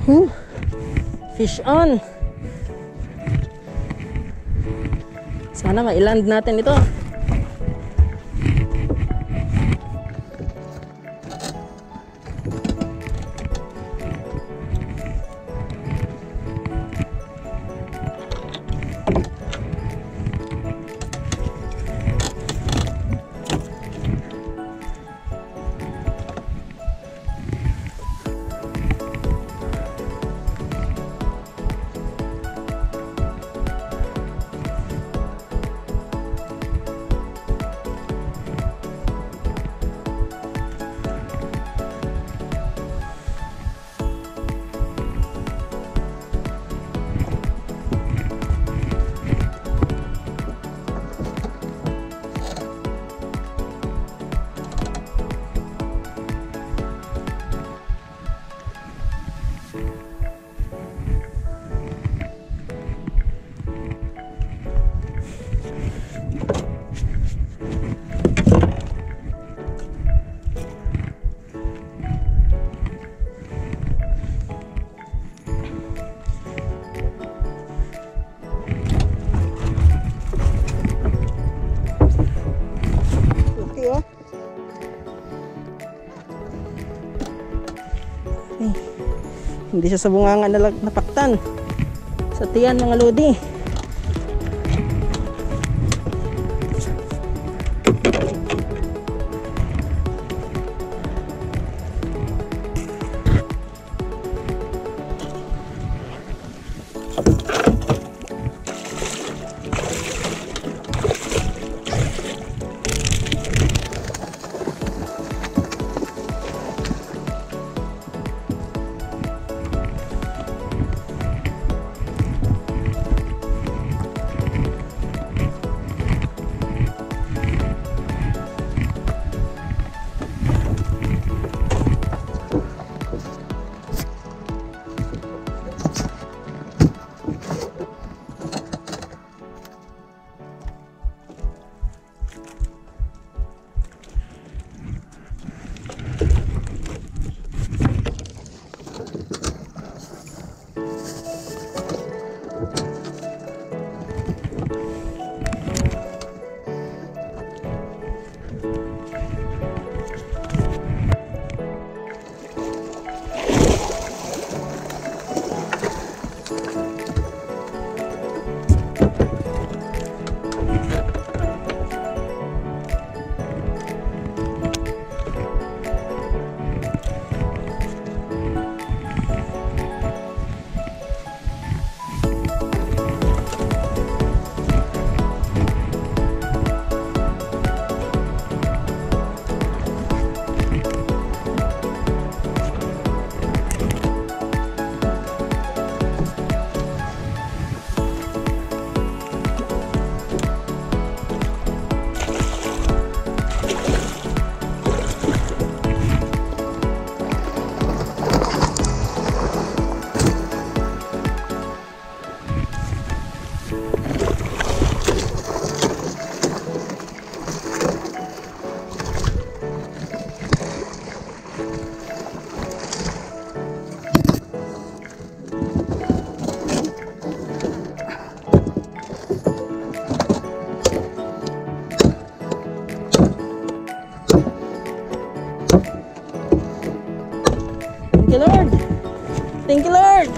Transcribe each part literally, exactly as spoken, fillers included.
Whew. Fish on. Sana ma-land natin ito. Hindi siya sa bunganga na napaktan. Sa tiyan mga lodi. Thank you, Lord. Thank you, Lord.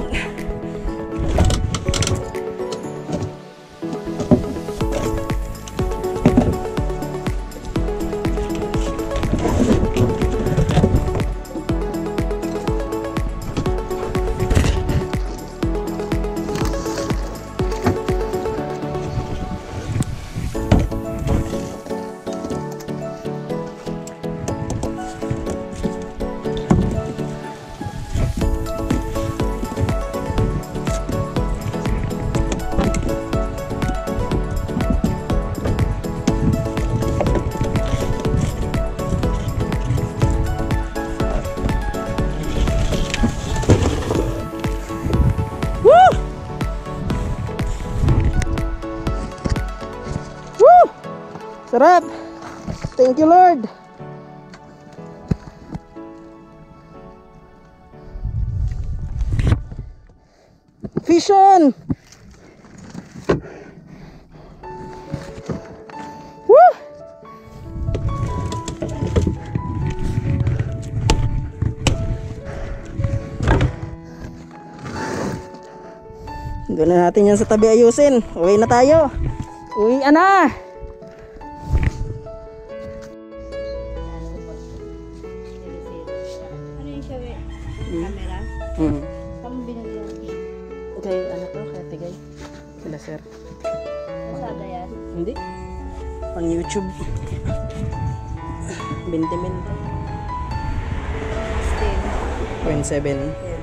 Sarap. Thank you, Lord. Congratulations! Woo! Doon na natin yan sa tabi ayusin. Uwi na tayo. Uwi na. Ano yung siya, we? Camera? Hmm. Saan mo binili yan? Okay, ano to? Kaya tigay. Sila sir. Lazada yan? Hindi. Pang YouTube. twenty mil. Skin. point seven.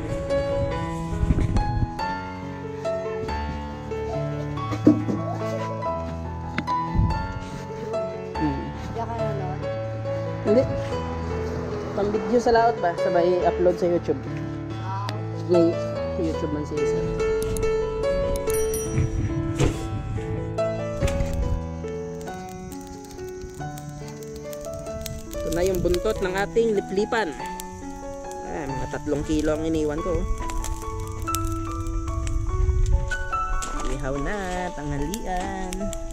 Diyan ka nanonood? Hindi. Pang video sa laot ba? Sabay upload sa YouTube. Wow. May YouTube man siya isa. Ito na yung buntot ng ating liplipan. Ah, mga tatlong kilo ang iniwan ko. Ihaw na, tanghalian.